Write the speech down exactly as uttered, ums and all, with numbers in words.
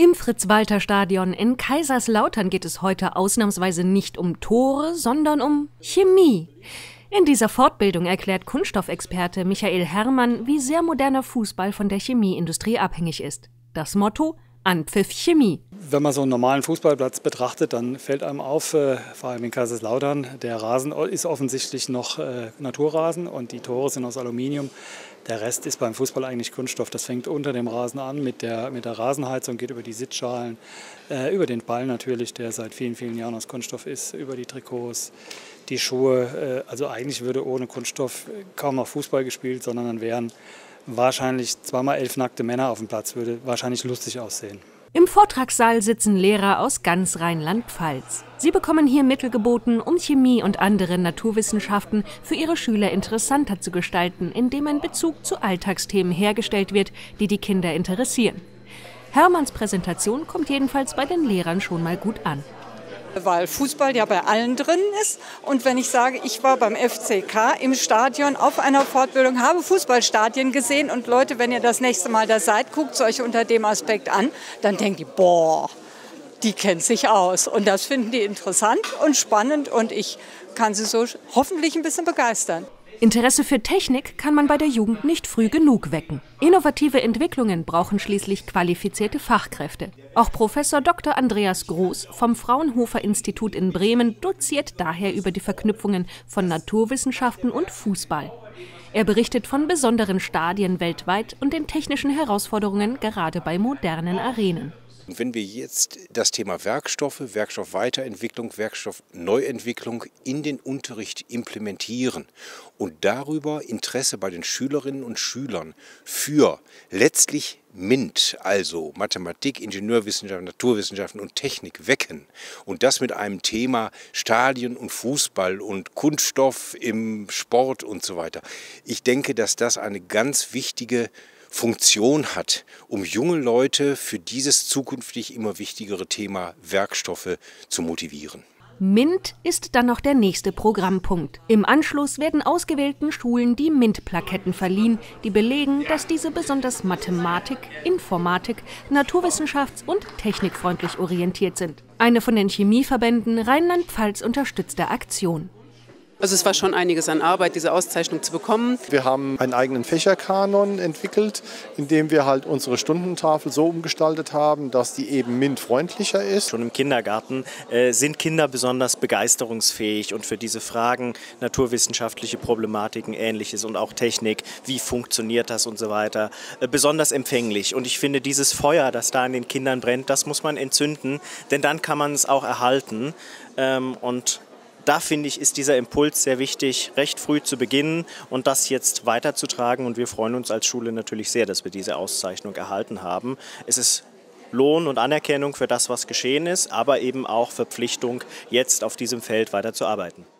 Im Fritz-Walter-Stadion in Kaiserslautern geht es heute ausnahmsweise nicht um Tore, sondern um Chemie. In dieser Fortbildung erklärt Kunststoffexperte Michael Herrmann, wie sehr moderner Fußball von der Chemieindustrie abhängig ist. Das Motto: Anpfiff Chemie. Wenn man so einen normalen Fußballplatz betrachtet, dann fällt einem auf, äh, vor allem in Kaiserslautern, der Rasen ist offensichtlich noch äh, Naturrasen und die Tore sind aus Aluminium. Der Rest ist beim Fußball eigentlich Kunststoff. Das fängt unter dem Rasen an mit der, mit der Rasenheizung, geht über die Sitzschalen, äh, über den Ball natürlich, der seit vielen, vielen Jahren aus Kunststoff ist, über die Trikots, die Schuhe. Äh, also eigentlich würde ohne Kunststoff kaum noch Fußball gespielt, sondern dann wären wahrscheinlich zweimal elf nackte Männer auf dem Platz, würde wahrscheinlich lustig aussehen. Im Vortragssaal sitzen Lehrer aus ganz Rheinland-Pfalz. Sie bekommen hier Mittel geboten, um Chemie und andere Naturwissenschaften für ihre Schüler interessanter zu gestalten, indem ein Bezug zu Alltagsthemen hergestellt wird, die die Kinder interessieren. Herrmanns Präsentation kommt jedenfalls bei den Lehrern schon mal gut an. Weil Fußball ja bei allen drin ist. Und wenn ich sage, ich war beim F C K im Stadion auf einer Fortbildung, habe Fußballstadien gesehen und Leute, wenn ihr das nächste Mal da seid, guckt es euch unter dem Aspekt an, dann denkt ihr, boah, die kennt sich aus. Und das finden die interessant und spannend und ich kann sie so hoffentlich ein bisschen begeistern. Interesse für Technik kann man bei der Jugend nicht früh genug wecken. Innovative Entwicklungen brauchen schließlich qualifizierte Fachkräfte. Auch Professor Doktor Andreas Groß vom Fraunhofer-Institut in Bremen doziert daher über die Verknüpfungen von Naturwissenschaften und Fußball. Er berichtet von besonderen Stadien weltweit und den technischen Herausforderungen gerade bei modernen Arenen. Und wenn wir jetzt das Thema Werkstoffe, Werkstoffweiterentwicklung, Werkstoffneuentwicklung in den Unterricht implementieren und darüber Interesse bei den Schülerinnen und Schülern für letztlich MINT, also Mathematik, Ingenieurwissenschaften, Naturwissenschaften und Technik wecken und das mit einem Thema Stadien und Fußball und Kunststoff im Sport und so weiter. Ich denke, dass das eine ganz wichtige Funktion hat, um junge Leute für dieses zukünftig immer wichtigere Thema Werkstoffe zu motivieren. MINT ist dann noch der nächste Programmpunkt. Im Anschluss werden ausgewählten Schulen die MINT-Plaketten verliehen, die belegen, dass diese besonders Mathematik, Informatik, naturwissenschafts- und technikfreundlich orientiert sind. Eine von den Chemieverbänden Rheinland-Pfalz unterstützte Aktion. Also es war schon einiges an Arbeit, diese Auszeichnung zu bekommen. Wir haben einen eigenen Fächerkanon entwickelt, in dem wir halt unsere Stundentafel so umgestaltet haben, dass die eben MINT-freundlicher ist. Schon im Kindergarten äh, sind Kinder besonders begeisterungsfähig und für diese Fragen, naturwissenschaftliche Problematiken, Ähnliches und auch Technik, wie funktioniert das und so weiter, äh, besonders empfänglich. Und ich finde, dieses Feuer, das da in den Kindern brennt, das muss man entzünden, denn dann kann man es auch erhalten. Ähm, und Da finde ich, ist dieser Impuls sehr wichtig, recht früh zu beginnen und das jetzt weiterzutragen. Und wir freuen uns als Schule natürlich sehr, dass wir diese Auszeichnung erhalten haben. Es ist Lohn und Anerkennung für das, was geschehen ist, aber eben auch Verpflichtung, jetzt auf diesem Feld weiterzuarbeiten.